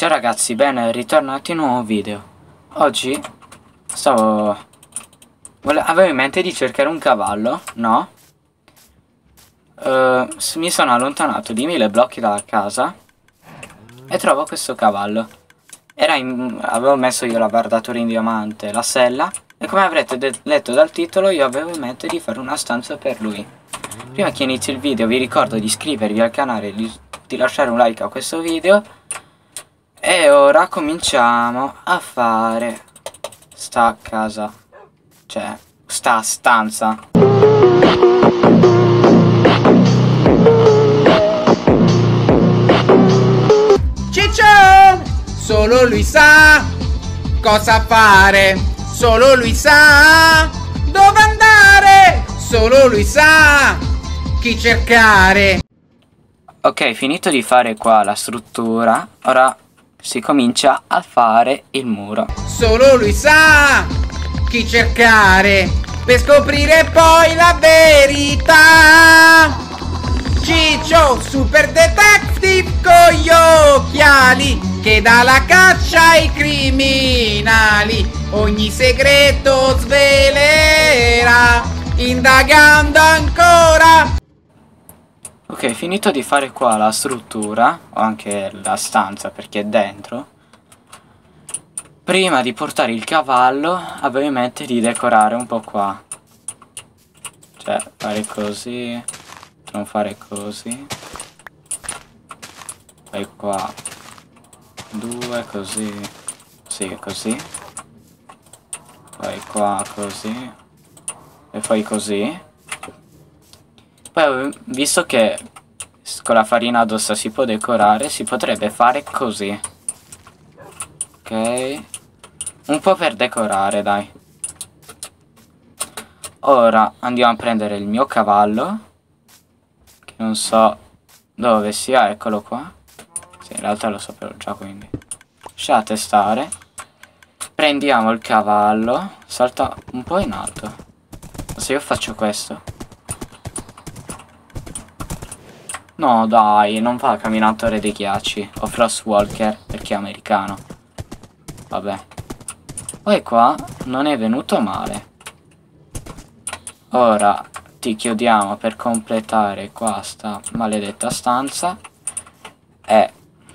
Ciao ragazzi, bene, ritornati in un nuovo video. Oggi avevo in mente di cercare un cavallo, no? Mi sono allontanato di 1000 blocchi dalla casa e trovo questo cavallo. Avevo messo io la bardatura in diamante, la sella, e come avrete letto dal titolo io avevo in mente di fare una stanza per lui. Prima che inizi il video vi ricordo di iscrivervi al canale e di lasciare un like a questo video. E ora cominciamo a fare sta casa, cioè sta stanza. Ciccio! Solo lui sa cosa fare, solo lui sa dove andare, solo lui sa chi cercare. Ok, finito di fare qua la struttura, ora si comincia a fare il muro. Solo lui sa chi cercare per scoprire poi la verità. Ciccio, super detective con gli occhiali, che dà la caccia ai criminali, ogni segreto svelerà, indagando ancora. Ok, finito di fare qua la struttura, o anche la stanza perché è dentro, prima di portare il cavallo avevo in mente di decorare un po' qua. Cioè, fare così, non fare così, poi qua, due così, sì, così, poi qua così, e poi così. Poi visto che con la farina addosso si può decorare, si potrebbe fare così. Ok. Un po' per decorare, dai. Ora andiamo a prendere il mio cavallo, che non so dove sia, eccolo qua. Sì, in realtà lo sapevo già, quindi lasciate stare. Prendiamo il cavallo, salta un po' in alto. Se io faccio questo. No dai, non fa camminatore dei ghiacci o Frostwalker perché è americano. Vabbè. Poi qua non è venuto male. Ora ti chiudiamo per completare qua sta maledetta stanza. E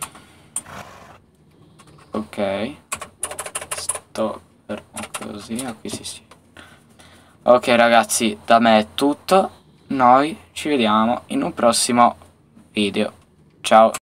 ok. Sto per così, qui sì. Ok ragazzi, da me è tutto. Noi ci vediamo in un prossimo video. Ciao.